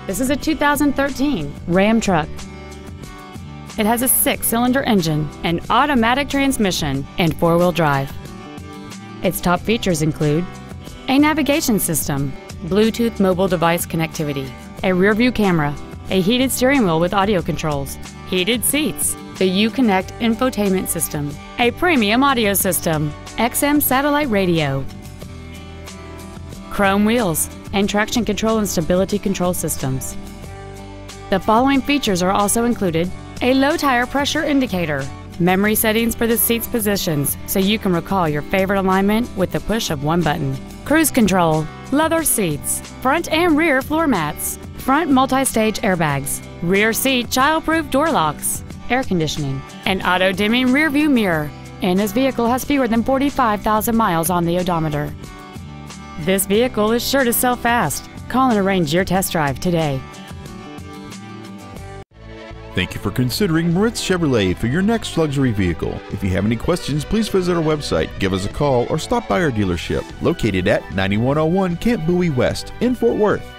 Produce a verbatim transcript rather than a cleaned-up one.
This is a two thousand thirteen Ram truck. It has a six-cylinder engine, an automatic transmission, and four-wheel drive. Its top features include a navigation system, Bluetooth mobile device connectivity, a rear-view camera, a heated steering wheel with audio controls, heated seats, the Uconnect infotainment system, a premium audio system, X M satellite radio, chrome wheels, and traction control and stability control systems. The following features are also included: a low tire pressure indicator, memory settings for the seat's positions so you can recall your favorite alignment with the push of one button, cruise control, leather seats, front and rear floor mats, front multi-stage airbags, rear seat child-proof door locks, air conditioning, an auto-dimming rear view mirror, and this vehicle has fewer than forty-five thousand miles on the odometer. This vehicle is sure to sell fast. Call and arrange your test drive today. Thank you for considering Moritz Chevrolet for your next luxury vehicle. If you have any questions, please visit our website, give us a call, or stop by our dealership located at ninety-one oh one Camp Bowie West in Fort Worth.